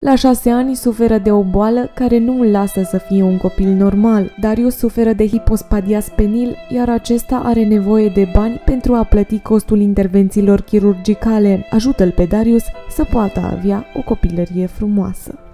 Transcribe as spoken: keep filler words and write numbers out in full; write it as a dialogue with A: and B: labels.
A: La șase ani suferă de o boală care nu îl lasă să fie un copil normal. Darius suferă de hipospadias penil, iar acesta are nevoie de bani pentru a plăti costul intervențiilor chirurgicale. Ajută-l pe Darius să poată avea o copilărie frumoasă.